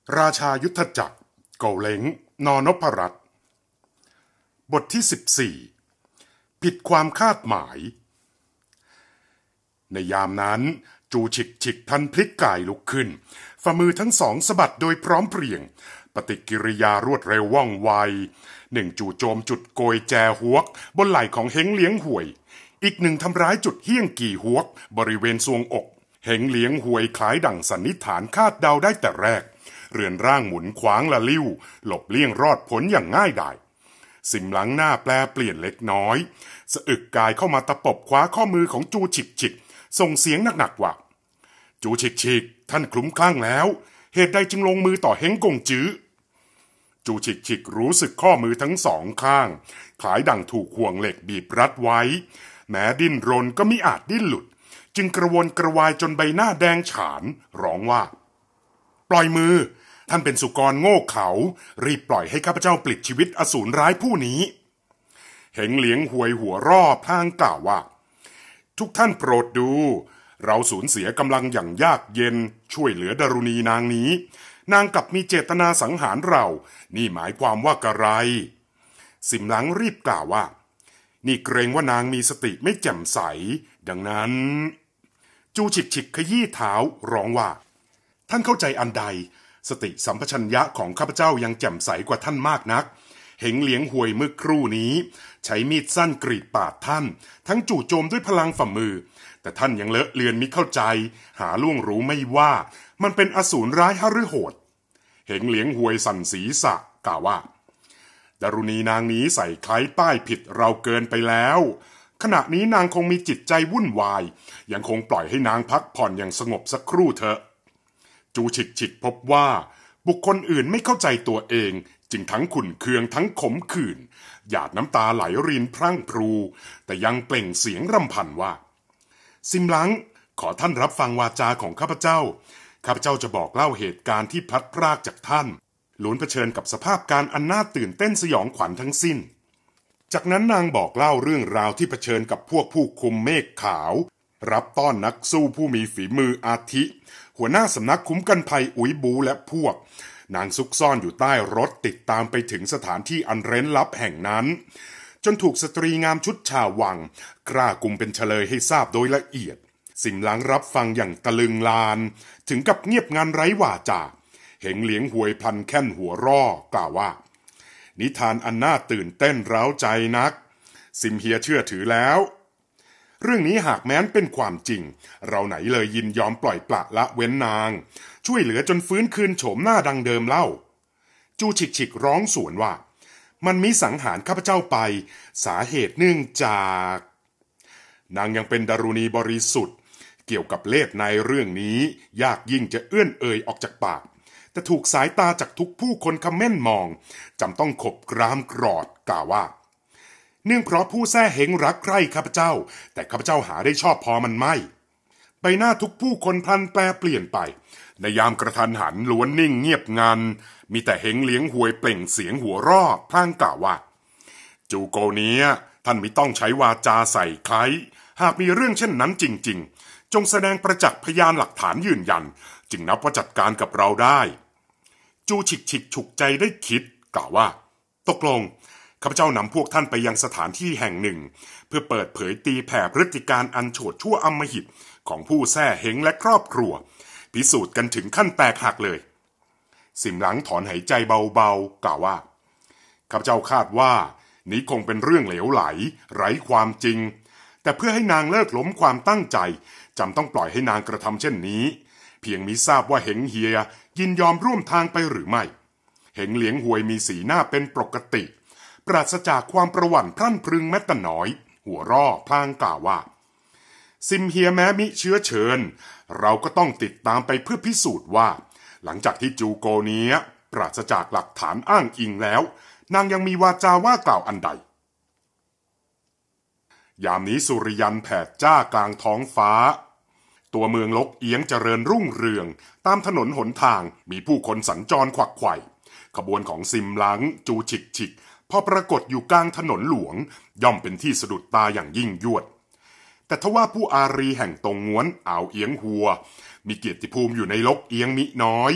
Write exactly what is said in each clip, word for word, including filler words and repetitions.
ราชายุทธจักรโกเล้งนนพรัตน์บทที่สิบสี่ผิดความคาดหมายในยามนั้นจูฉิกฉิกทันพลิกกายลุกขึ้นฝ่ามือทั้งสองสะบัดโดยพร้อมเพรียงปฏิกิริยารวดเร็วว่องไวหนึ่งจู่โจมจุดโกยแจฮวกบนไหล่ของเฮงเลี้ยงห่วยอีกหนึ่งทำร้ายจุดเฮี้ยงกี่ฮวกบริเวณทรวงอกเฮงเลี้ยงห่วยคล้ายดั่งสันนิษฐานคาดเดาได้แต่แรกเรือนร่างหมุนขวางละลิ้วหลบเลี่ยงรอดพ้นอย่างง่ายดายสิมหลังหน้าแปลเปลี่ยนเล็กน้อยสะอึกกายเข้ามาตะปบคว้าข้อมือของจูฉิกฉิกส่งเสียงหนักๆว่าจูฉิกฉิกท่านคลุ้มคลั่งแล้วเหตุใดจึงลงมือต่อเฮงกงจื้อจูฉิกฉิกรู้สึกข้อมือทั้งสองข้างคล้ายดั่งถูกห่วงเหล็กบีบรัดไว้แม้ดิ้นรนก็มิอาจดิ้นหลุดจึงกระวนกระวายจนใบหน้าแดงฉานร้องว่าปล่อยมือท่านเป็นสุกรโง่เขารีบปล่อยให้ข้าพเจ้าปลิดชีวิตอสูรร้ายผู้นี้เฮงเหลียงหวยหัวรอบพลางกล่าวว่าทุกท่านโปรดดูเราสูญเสียกำลังอย่างยากเย็นช่วยเหลือดารุณีนางนี้นางกลับมีเจตนาสังหารเรานี่หมายความว่ากระไรสิมหลังรีบกล่าวว่านี่เกรงว่านางมีสติไม่แจ่มใสดังนั้นจูฉิกฉิกขยี้เท้าร้องว่าท่านเข้าใจอันใดสติสัมปชัญญะของข้าพเจ้ายังแจ่มใสกว่าท่านมากนักเห็งเหลียงหวยเมื่อครู่นี้ใช้มีดสั้นกรีดปาดท่านทั้งจู่โจมด้วยพลังฝ่ามือแต่ท่านยังเลอะเลือนมิเข้าใจหาล่วงรู้ไม่ว่ามันเป็นอสูรร้ายหฤโหดเห็งเหลียงหวยสั่นศีรษะกล่าวว่าดารุณีนางนี้ใส่คล้ายป้ายผิดเราเกินไปแล้วขณะนี้นางคงมีจิตใจวุ่นวายยังคงปล่อยให้นางพักผ่อนอย่างสงบสักครู่เถอะจูฉิกฉิกพบว่าบุคคลอื่นไม่เข้าใจตัวเองจึงทั้งขุ่นเคืองทั้งขมขื่นหยาดน้ำตาไหลรินพรั่งพรูแต่ยังเปล่งเสียงรำพันว่าซิมหลังขอท่านรับฟังวาจาของข้าพเจ้าข้าพเจ้าจะบอกเล่าเหตุการณ์ที่พลัดพรากจากท่านล้วนเผชิญกับสภาพการอันน่าตื่นเต้นสยองขวัญทั้งสิ้นจากนั้นนางบอกเล่าเรื่องราวที่เผชิญกับพวกผู้คุมเมฆขาวรับต้อนนักสู้ผู้มีฝีมืออาทิหัวหน้าสำนักคุ้มกันภัยอุ๋ยบูและพวกนางซุกซ่อนอยู่ใต้รถติดตามไปถึงสถานที่อันเร้นลับแห่งนั้นจนถูกสตรีงามชุดชาววังกล้ากุมเป็นเฉลยให้ทราบโดยละเอียดสิมหลังรับฟังอย่างตะลึงลานถึงกับเงียบงันไร้วาจาเห็งเหลียงหวยพลันแค่นหัวร่อกล่าวว่านิทานอันน่าตื่นเต้นเร้าใจนักสิมเฮียเชื่อถือแล้วเรื่องนี้หากแม้นเป็นความจริงเราไหนเลยยินยอมปล่อยปละละเว้นนางช่วยเหลือจนฟื้นคืนโฉมหน้าดังเดิมเล่าจูฉิกฉิกร้องสวนว่ามันมิสังหารข้าพเจ้าไปสาเหตุเนื่องจากนางยังเป็นดารุณีบริสุทธิ์เกี่ยวกับเลสในเรื่องนี้ยากยิ่งจะเอื้อนเอ่ยออกจากปากแต่ถูกสายตาจากทุกผู้คนคำเม่นมองจำต้องขบกรามกรอดกล่าวว่าเนื่องเพราะผู้แท้เฮงรักใคร่ข้าพเจ้าแต่ข้าพเจ้าหาได้ชอบพอมันไม่ใบหน้าทุกผู้คนพลันแปรเปลี่ยนไปในยามกระทันหันล้วนนิ่งเงียบงันมีแต่เฮงเลี้ยงหวยเปล่งเสียงหัวรอบพลางกล่าวว่าจูโกเนี้ยท่านไม่ต้องใช้วาจาใส่ใครหากมีเรื่องเช่นนั้นจริงๆจงแสดงประจักษ์พยานหลักฐานยืนยันจึงนับว่าจัดการกับเราได้จูฉิกฉิกฉุกใจได้คิดกล่าวว่าตกลงข้าพเจ้านำพวกท่านไปยังสถานที่แห่งหนึ่งเพื่อเปิดเผยตีแผ่พฤติการอันโฉดชั่วอำมหิตของผู้แท้เฮงและครอบครัวพิสูจน์กันถึงขั้นแตกหักเลยสิมหลังถอนหายใจเบาๆกล่าวว่าข้าพเจ้าคาดว่านี้คงเป็นเรื่องเหลวไหลไร้ความจริงแต่เพื่อให้นางเลิกล้มความตั้งใจจำต้องปล่อยให้นางกระทำเช่นนี้เพียงมิทราบว่าเฮงเฮียยินยอมร่วมทางไปหรือไม่เฮงเหลียงหวยมีสีหน้าเป็นปกติปราศจากความประหวั่นพรั่นพรึงแม้แต่น้อยหัวร่อพลางกล่าวว่าซิมเฮียแม้มิเชื้อเชิญเราก็ต้องติดตามไปเพื่อพิสูจน์ว่าหลังจากที่จูโกเนี้ยปราศจากหลักฐานอ้างอิงแล้วนางยังมีวาจาว่ากล่าวอันใดยามนี้สุริยันแผดจ้ากลางท้องฟ้าตัวเมืองลกเอียงเจริญรุ่งเรืองตามถนนหนทางมีผู้คนสัญจรขวักไขว่ขบวนของซิมหลังจูฉิกฉิกพอปรากฏอยู่กลางถนนหลวงย่อมเป็นที่สะดุดตาอย่างยิ่งยวดแต่ทว่าผู้อารีแห่งตงง้วนอ่าวเอียงหัวมีเกียรติภูมิอยู่ในลกเอียงมิน้อย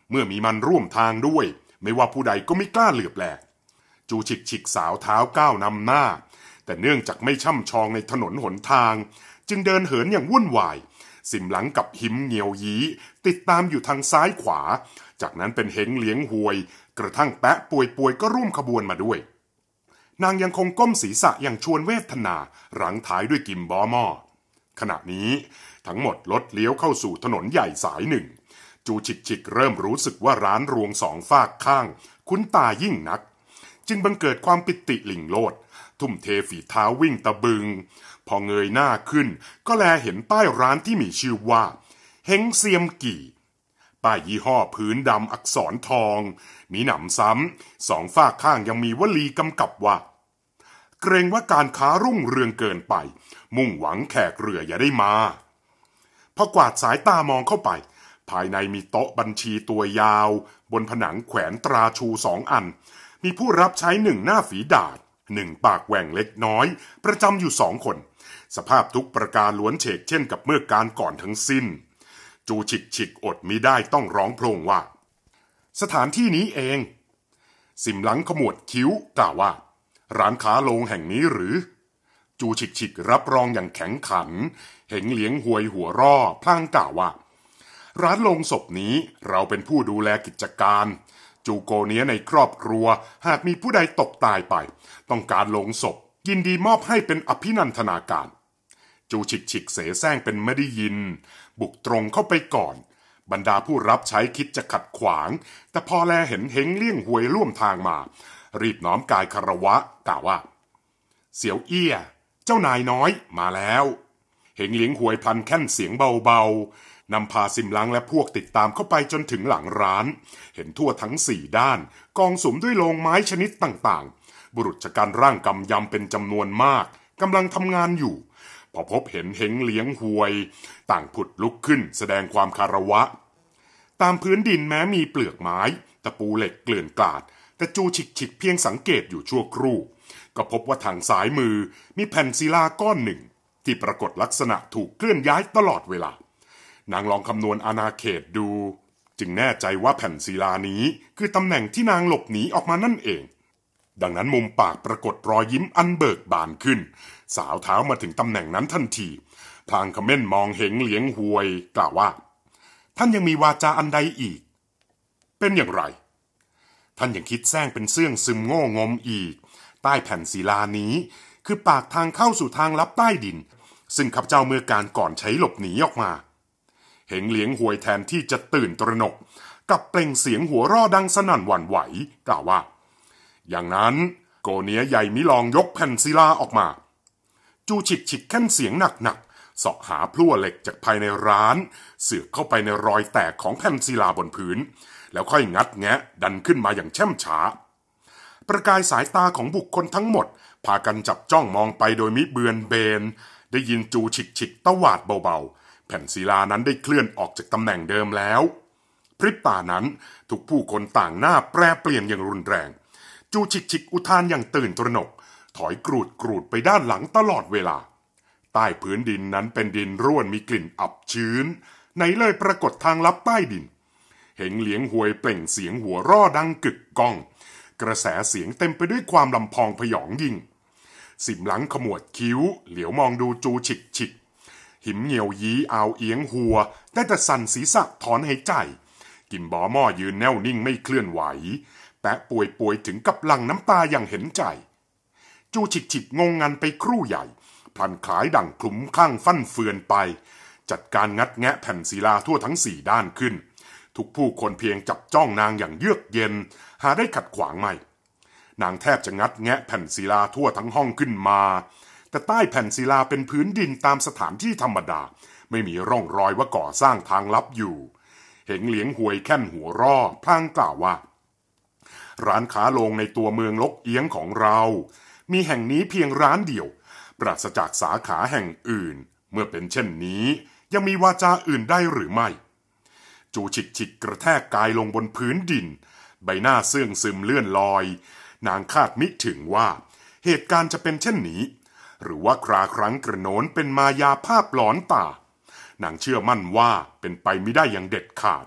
เมื่อมีมันร่วมทางด้วยไม่ว่าผู้ใดก็ไม่กล้าเหลือบแลจูฉิกฉิกสาวเท้าก้าวนำหน้าแต่เนื่องจากไม่ช่ำชองในถนนหนทางจึงเดินเหินอย่างวุ่นวายสิมหลังกับหิมเหงียวยีติดตามอยู่ทางซ้ายขวาจากนั้นเป็นเฮงเหลียงหวยกระทั่งแปะป่วยป่วยก็ร่วมขบวนมาด้วยนางยังคงก้มศีรษะอย่างชวนเวทนาหลังท้ายด้วยกิมบอมอขณะนี้ทั้งหมดลดเลี้ยวเข้าสู่ถนนใหญ่สายหนึ่งจูฉิกฉิกเริ่มรู้สึกว่าร้านรวงสองฝากข้างคุ้นตายิ่งนักจึงบังเกิดความปิติหลิ่งโลดทุ่มเทฝีเท้าวิ่งตะบึงพอเงยหน้าขึ้นก็แลเห็นป้ายร้านที่มีชื่อว่าเฮงเซียมกี่ป้ายยี่ห้อพื้นดำอักษรทองมีหนำซ้ำสองฝากข้างยังมีวลีกำกับว่าเกรงว่าการค้ารุ่งเรืองเกินไปมุ่งหวังแขกเรืออย่าได้มาพอกวาดสายตามองเข้าไปภายในมีโต๊ะบัญชีตัวยาวบนผนังแขวนตราชูสองอันมีผู้รับใช้หนึ่งหน้าฝีดาษหนึ่งปากแหว่งเล็กน้อยประจำอยู่สองคนสภาพทุกประการล้วนเฉกเช่นกับเมื่อการก่อนทั้งสิ้นจูฉิกฉิกอดมิได้ต้องร้องโพลงว่าสถานที่นี้เองสิมหลังขมวดคิ้วกล่าวว่าร้านค้าโลงแห่งนี้หรือจูฉิกฉิกรับรองอย่างแข็งขันเห็งเหลียงหวยหัวร่อพลางกล่าวว่าร้านโลงศพนี้เราเป็นผู้ดูแลกิจการจูโกเนี้ยในครอบครัวหากมีผู้ใดตกตายไปต้องการโลงศพยินดีมอบให้เป็นอภินันทนาการจูฉิกฉิกเสแสร้งเป็นไม่ได้ยินบุกตรงเข้าไปก่อนบรรดาผู้รับใช้คิดจะขัดขวางแต่พอแลเห็นเฮงเลี่ยงหวยร่วมทางมารีบน้อมกายคารวะกล่าวว่าเสี่ยวเอี้ยเจ้านายน้อยมาแล้วเฮงเลี้ยงหวยพลันแค่นเสียงเบาๆนำพาสิมหลังและพวกติดตามเข้าไปจนถึงหลังร้านเห็นทั่วทั้งสี่ด้านกองสุมด้วยโลงไม้ชนิดต่างๆบุรุษชะกันร่างกำยำเป็นจำนวนมากกำลังทำงานอยู่พอพบเห็นเฮงเลี้ยงหวยต่างผุดลุกขึ้นแสดงความคารวะตามพื้นดินแม้มีเปลือกไม้ตะปูเหล็กเกลื่อนกลาดแต่จูฉิกฉิกเพียงสังเกตอยู่ชั่วครู่ก็พบว่าทางซ้ายมือมีแผ่นศิลาก้อนหนึ่งที่ปรากฏลักษณะถูกเคลื่อนย้ายตลอดเวลานางลองคำนวณอาณาเขตดูจึงแน่ใจว่าแผ่นศิลานี้คือตำแหน่งที่นางหลบหนีออกมานั่นเองดังนั้นมุมปากปรากฏรอยยิ้มอันเบิกบานขึ้นสาวเท้ามาถึงตำแหน่งนั้นทันทีพลางคำเม่นมองเห็งเหลียงหวยกล่าวว่าท่านยังมีวาจาอันใดอีกเป็นอย่างไรท่านยังคิดแซงเป็นเสื่องซึมโง่งมอีกใต้แผ่นศิลานี้คือปากทางเข้าสู่ทางลับใต้ดินซึ่งข้าพเจ้าเมื่อการก่อนใช้หลบหนีออกมาเห็งเหลียงหวยแทนที่จะตื่นตระหนกกับเปล่งเสียงหัวร่อดังสนั่นหวั่นไหวกล่าวว่าอย่างนั้นโกเนียใหญ่มิลองยกแผ่นศิลาออกมาจูฉิกฉิกแค่นเสียงหนักๆเสาะหาพลั่วเหล็กจากภายในร้านเสือกเข้าไปในรอยแตกของแผ่นศิลาบนพื้นแล้วค่อยงัดแงะดันขึ้นมาอย่างแช่มช้าประกายสายตาของบุคคลทั้งหมดพากันจับจ้องมองไปโดยมิเบือนเบนได้ยินจูฉิกฉิกตวาดเบาๆแผ่นศิลานั้นได้เคลื่อนออกจากตำแหน่งเดิมแล้วพริบตานั้นทุกผู้คนต่างหน้าแปรเปลี่ยนอย่างรุนแรงจูฉิกฉิกอุทานอย่างตื่นตระหนกถอยกรูดกรูดไปด้านหลังตลอดเวลาใต้พื้นดินนั้นเป็นดินร่วนมีกลิ่นอับชื้นไหนเลยปรากฏทางลับใต้ดินเห็งเหลียงหวยเปล่งเสียงหัวร่อดังกึกก้องกระแสเสียงเต็มไปด้วยความลำพองพยองยิ่งสิมหลังขมวดคิ้วเหลียวมองดูจูฉิกฉิกหิมเหนียวยีอาวเอียงหัวได้แต่สั่นศีรษะถอนหายใจกิมบอม่อยืนแน่วนิ่งไม่เคลื่อนไหวแปะป่วยป่วยถึงกับหลั่งน้ำตาอย่างเห็นใจจูฉิกฉิกงงงันไปครู่ใหญ่พลันคล้ายดั่งคลุ้มคลั่งฟั่นเฟือนไปจัดการงัดแงะแผ่นศิลาทั่วทั้งสี่ด้านขึ้นทุกผู้คนเพียงจับจ้องนางอย่างเยือกเย็นหาได้ขัดขวางไม่นางแทบจะงัดแงะแผ่นศิลาทั่วทั้งห้องขึ้นมาแต่ใต้แผ่นศิลาเป็นพื้นดินตามสถานที่ธรรมดาไม่มีร่องรอยว่าก่อสร้างทางลับอยู่เห็นเหลียงหวยแค่นหัวร่อพลางกล่าวว่าร้านค้าโลงในตัวเมืองลกเอียงของเรามีแห่งนี้เพียงร้านเดียวปราศจากสาขาแห่งอื่นเมื่อเป็นเช่นนี้ยังมีวาจาอื่นได้หรือไม่จูฉิกฉิกกระแทกกายลงบนพื้นดินใบหน้าเสื่องซึมเลื่อนลอยนางคาดมิถึงว่าเหตุการณ์จะเป็นเช่นนี้หรือว่าคราครั้งกระโน้นเป็นมายาภาพหลอนตานางเชื่อมั่นว่าเป็นไปไม่ได้อย่างเด็ดขาด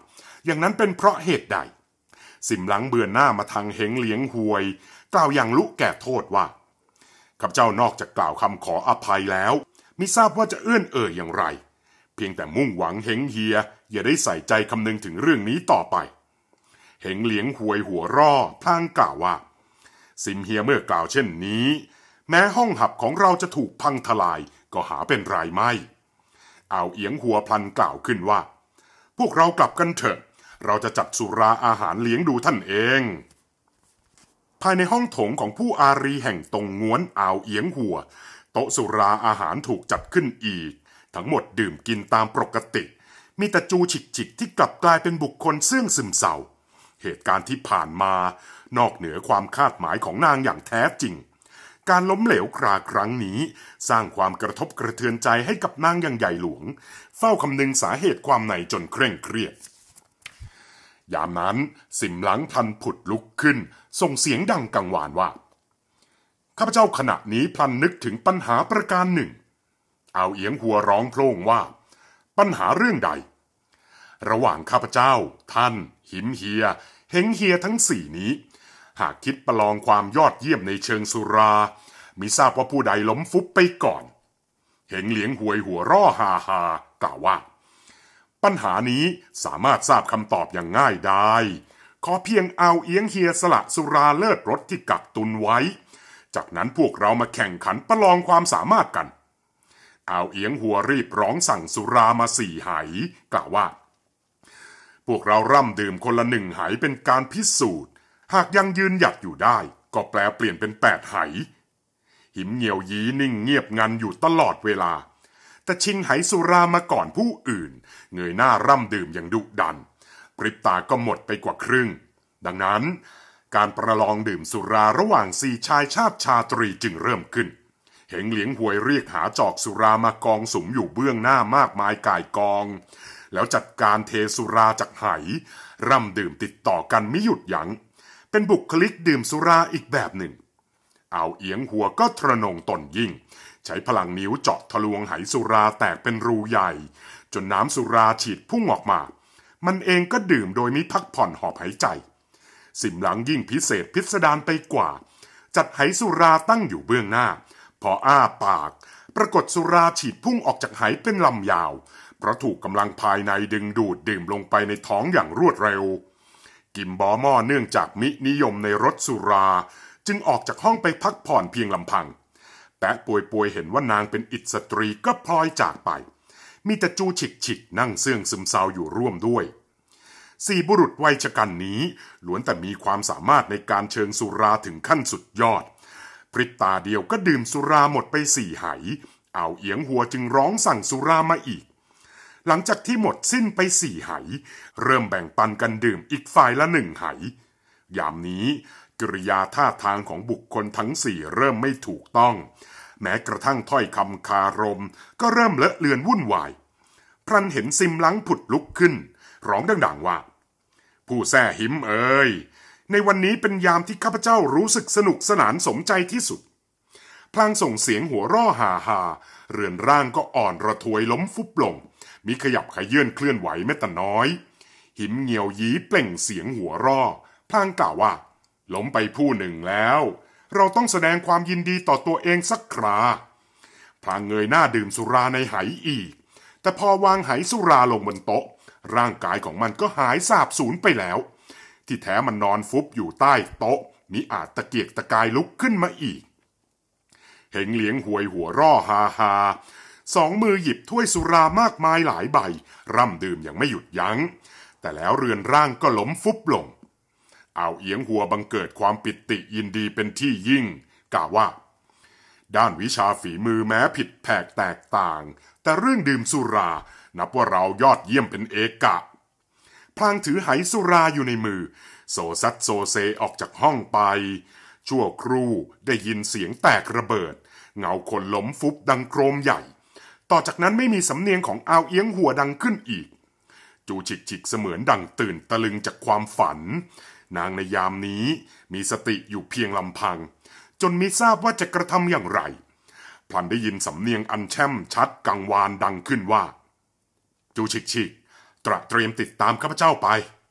อย่างนั้นเป็นเพราะเหตุใดสิมหลังเบือนหน้ามาทางเหงเหลียงหวยกล่าวอย่างลุแก่โทษว่าข้าพเจ้านอกจากกล่าวคำขออภัยแล้วมิทราบว่าจะเอื้อนเอ่ยอย่างไรเพียงแต่มุ่งหวังเหงเฮียอย่าได้ใส่ใจคำนึงถึงเรื่องนี้ต่อไปเหงเหลียงหวยหัวร่อพลางกล่าวว่าสิมเฮียเมื่อกล่าวเช่นนี้แม้ห้องหับของเราจะถูกพังทลายก็หาเป็นไรไม่เอาเอียงหัวพลันกล่าวขึ้นว่าพวกเรากลับกันเถอะเราจะจัดสุราอาหารเลี้ยงดูท่านเองภายในห้องโถงของผู้อารีแห่งตรงง้วนอ่าวเอียงหัวโต๊ะสุราอาหารถูกจัดขึ้นอีกทั้งหมดดื่มกินตามปกติมีแต่จูฉิกฉิกที่กลับกลายเป็นบุคคลเสื่องซึมเศร้าเหตุการณ์ที่ผ่านมานอกเหนือความคาดหมายของนางอย่างแท้จริงการล้มเหลวคราครั้งนี้สร้างความกระทบกระเทือนใจให้กับนางอย่างใหญ่หลวงเฝ้าคำนึงสาเหตุความในจนเคร่งเครียดยามนั้นสิมหลังพลันผุดลุกขึ้นส่งเสียงดังกังวานว่าข้าพเจ้าขณะนี้พลันนึกถึงปัญหาประการหนึ่งเอาเอียงหัวร้องโพล่งว่าปัญหาเรื่องใดระหว่างข้าพเจ้าท่านหิมเฮียเฮงเฮียทั้งสี่นี้หากคิดประลองความยอดเยี่ยมในเชิงสุรามิทราบว่าผู้ใดล้มฟุบไปก่อนเฮงเหลียงหวยหัวร่อฮาฮากล่าวว่าปัญหานี้สามารถทราบคำตอบอย่างง่ายได้ขอเพียงเอาเอียงเฮียสละสุราเลิศรสที่กักตุนไว้จากนั้นพวกเรามาแข่งขันประลองความสามารถกันเอาเอียงหัวรีบร้องสั่งสุรามาสี่ไหกล่าวว่าพวกเราร่ำดื่มคนละหนึ่งไหเป็นการพิสูจน์หากยังยืนหยัดอยู่ได้ก็แปลเปลี่ยนเป็นแปดไหหิมเหี่ยวยีนิ่งเงียบงันอยู่ตลอดเวลาแต่ชิงไหสุรามาก่อนผู้อื่นเงยหน้าร่ำดื่มอย่างดุดันปริบตาก็หมดไปกว่าครึ่งดังนั้นการประลองดื่มสุราระหว่างสี่ชายชาติชาตรีจึงเริ่มขึ้นเหงเหลียงหวยเรียกหาจอกสุรามากองสุมอยู่เบื้องหน้ามากมายก่ายกองแล้วจัดการเทสุราจากไหร่ำดื่มติดต่อกันไม่หยุดยั้งเป็นบุคลิกดื่มสุราอีกแบบหนึ่งเอาเอียงหัวก็ทระนงตนยิ่งใช้พลังนิ้วเจาะทะลวงไหสุราแตกเป็นรูใหญ่จนน้ำสุราฉีดพุ่งออกมามันเองก็ดื่มโดยมิพักผ่อนหอบหายใจสิมหลังยิ่งพิเศษพิสดารไปกว่าจัดไหสุราตั้งอยู่เบื้องหน้าพออ้าปากปรากฏสุราฉีดพุ่งออกจากไหเป็นลำยาวเพราะถูกกำลังภายในดึงดูดดื่มลงไปในท้องอย่างรวดเร็วกิมบอหม้อเนื่องจากมินิยมในรสสุราจึงออกจากห้องไปพักผ่อนเพียงลำพังแปะป่วยป่วยเห็นว่านางเป็นอิสตรีก็พลอยจากไปมีแต่จูฉิกฉิกนั่งเสื่องซึมเศร้าอยู่ร่วมด้วยสี่บุรุษวัยชะกันนี้ล้วนแต่มีความสามารถในการเชิงสุราถึงขั้นสุดยอดพริบตาเดียวก็ดื่มสุราหมดไปสี่ไหเอาเอียงหัวจึงร้องสั่งสุรามาอีกหลังจากที่หมดสิ้นไปสี่ไหเริ่มแบ่งปันกันดื่มอีกฝ่ายละหนึ่งไหยามนี้กิริยาท่าทางของบุคคลทั้งสี่เริ่มไม่ถูกต้องแม้กระทั่งถ้อยคำคารมก็เริ่มเลอะเลือนวุ่นวายพลันเห็นซิมหลังผุดลุกขึ้นร้องดังๆว่าผู้แซ่หิมเอ๋ยในวันนี้เป็นยามที่ข้าพเจ้ารู้สึกสนุกสนานสมใจที่สุดพลางส่งเสียงหัวร่อฮาฮาเรือนร่างก็อ่อนระทวยล้มฟุบลงมีขยับขยื่นเคลื่อนไหวแม้แต่น้อยหิมเงียวยีเปล่งเสียงหัวร่อพลางกล่าวว่าล้มไปผู้หนึ่งแล้วเราต้องแสดงความยินดีต่อตัวเองสักคราพลางเงยหน้าดื่มสุราในไหอีกแต่พอวางไหสุราลงบนโต๊ะร่างกายของมันก็หายสาบสูญไปแล้วที่แท้มันนอนฟุบอยู่ใต้โต๊ะมิอาจตะเกียกตะกายลุกขึ้นมาอีกเฮงเหลียงหวยหัวร่อฮาฮาสองมือหยิบถ้วยสุรามากมายหลายใบร่ำดื่มอย่างไม่หยุดยั้งแต่แล้วเรือนร่างก็ล้มฟุบลงเอาเอียงหัวบังเกิดความปิติยินดีเป็นที่ยิ่งกล่าวว่าด้านวิชาฝีมือแม้ผิดแผกแตกต่างแต่เรื่องดื่มสุรานับว่าเรายอดเยี่ยมเป็นเอกะพลางถือไหสุราอยู่ในมือโซซัดโซเซออกจากห้องไปชั่วครู่ได้ยินเสียงแตกระเบิดเงาคนล้มฟุบดังโครมใหญ่ต่อจากนั้นไม่มีสำเนียงของเอาเอียงหัวดังขึ้นอีกจูฉิกฉิกเสมือนดังตื่นตะลึงจากความฝันนางในยามนี้มีสติอยู่เพียงลำพังจนมิทราบว่าจะกระทำอย่างไรพลันได้ยินสำเนียงอันแช่มชัดกังวานดังขึ้นว่าจูฉิกฉิกตระเตรียมติดตามข้าพเจ้าไป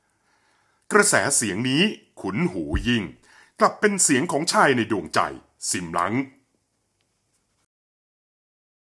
กระแสเสียงนี้ขุนหูยิ่งกลับเป็นเสียงของชายในดวงใจซิมหลัง